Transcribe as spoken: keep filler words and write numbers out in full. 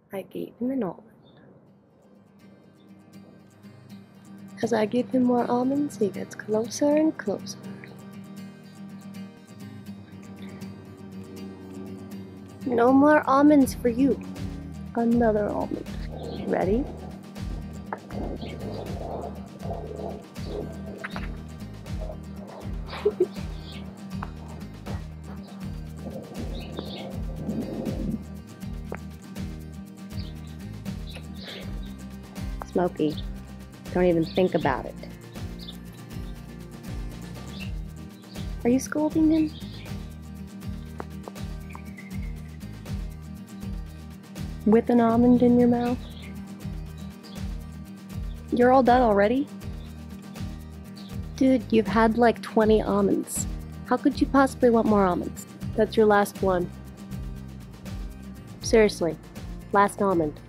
I gave him an almond. As I give him more almonds, he gets closer and closer. No more almonds for you. Another almond. Ready? Smokey, don't even think about it. Are you scolding him? With an almond in your mouth? You're all done already? Dude, you've had like twenty almonds. How could you possibly want more almonds? That's your last one. Seriously, last almond.